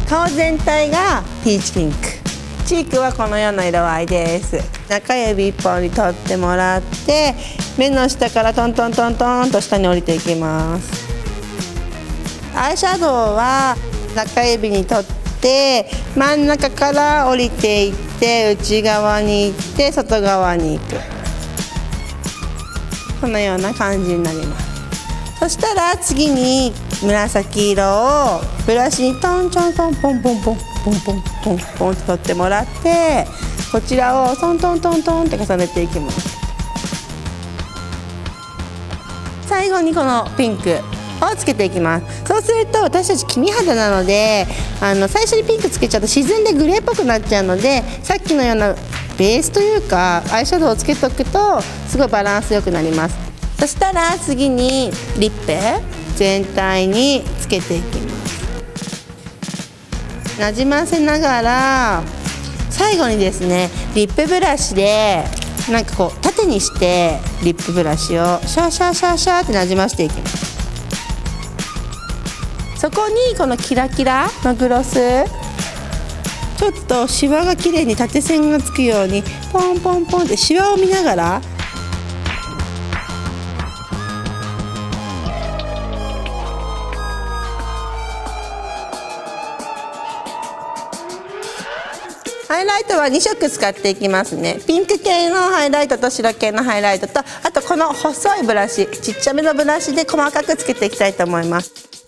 顔全体がピーチピンク、チークはこのような色合いです。中指1本に取ってもらって、目の下からトントントントンと下に降りていきます。アイシャドウは中指に取って真ん中から降りていって、内側に行って外側に行く、このような感じになります。そしたら次に紫色をブラシにトンチョントンポンポンポンポンポンポンポンと取ってもらって、こちらをトントントントンって重ねていきます。最後にこのピンクをつけていきます。そうすると私たち黄身肌なので、最初にピンクつけちゃうと沈んでグレーっぽくなっちゃうので、さっきのようなベースというかアイシャドウをつけておくとすごいバランスよくなります。そしたら次にリップ全体につけていきます。なじませながら最後にですね、リップブラシでなんかこう縦にしてリップブラシをシャーシャーシャーシャーってなじましていきます。そこにこのキラキラのグロス、ちょっとシワが綺麗に縦線がつくようにポンポンポンってシワを見ながらハイライトは2色使っていきますね。ピンク系のハイライトと白系のハイライトと、あとこの細いブラシ、ちっちゃめのブラシで細かくつけていきたいと思います。